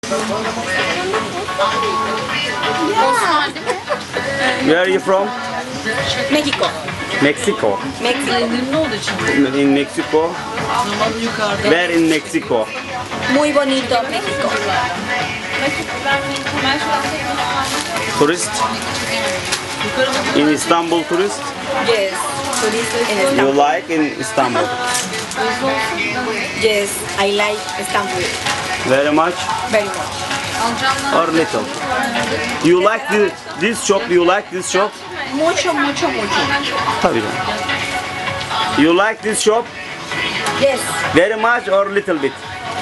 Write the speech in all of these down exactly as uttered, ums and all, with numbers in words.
Where are you from? Mexico. Mexico. Mexico. In Mexico. Where in Mexico? Muy bonito México. Tourist? In Istanbul tourist? Yes. Tourist in You Istanbul. like in Istanbul? Yes, I like Istanbul Very much very much. or little? You like the, this shop? You like this shop? Mucho, mucho, mucho. Tabii canım. You like this shop? Yes. Very much or little bit?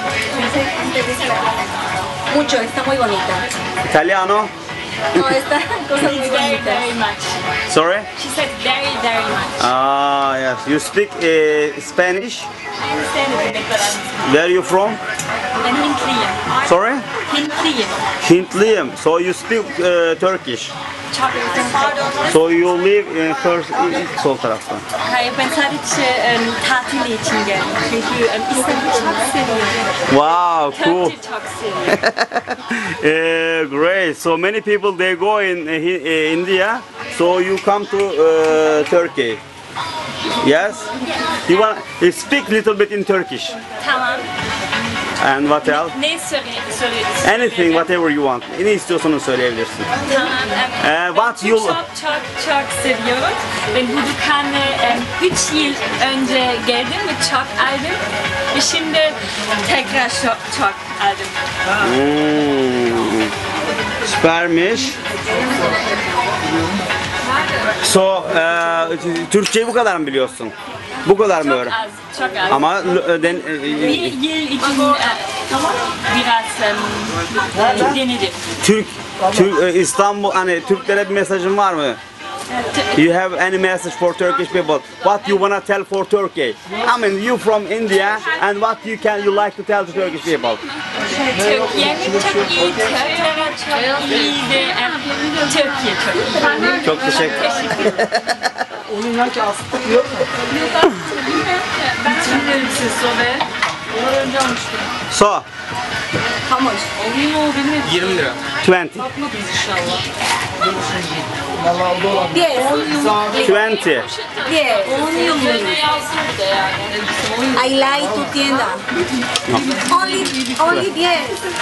Mucho, está muy bonita. Italiano? No, esta cosa muy Very, bonita. very much. Sorry? She said very, very much. Ah, yes. You speak uh, Spanish? I understand it ne kadar. Where you from? Ben Hintliyim. Sorry? Hintliyim. Hintliyim. So you speak uh, Turkish. Çok pardon. So you live in first sol taraftan. Hayır, ben sadece um, tatil için geldim. Çünkü um, İstanbul'u çok seviyorum. Wow, cool. Turkey çok seviyorum. Uh, great. So many people they go in uh, Hi- uh, India. So you come to uh, Turkey. Yes. You want you speak little bit in Turkish. Tamam. And what else? Ne söyle, söyle, Anything, whatever you want. Ne istiyorsan onu söyleyebilirsin. Tamam. Um, Eh, what ben you- çok çok çok seviyorum. Ben Budokan'a üç yıl önce geldim ve çok aldım. Ve şimdi tekrar çok çok aldım. Hmm. Süpermiş. So, e, Türkçeyi bu kadar mı biliyorsun? Bu kadar mı Çok öğren? az, çok az. Ama e, den, e, Bir yıl için e, biraz um, denedim. Türk, Türk e, İstanbul hani Türklere bir mesajın var mı? You have any message for Turkish people? What you wanna tell for Turkey? I mean, you from India, and what you can you like to tell to Turkish people? Türk yemek çok iyi, Türklere çok iyiydi. Em, Türkiye çok iyi. Çok teşekkür. Bilmiyorum siz sonra. So, How much? yirmi lira. twenty. Yes. twenty. Yes. I like tu tienda. Only, only yes.